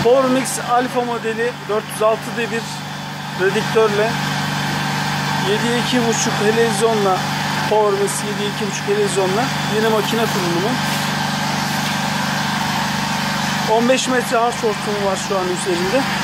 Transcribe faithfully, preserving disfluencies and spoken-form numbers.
Powermix Alfa modeli dört yüz altı devir redüktörle yedi iki buçuk televizyonla, Powermix yedi iki buçuk televizyonla yeni makine kurulumu. on beş metre harç hortumu var şu an üzerinde.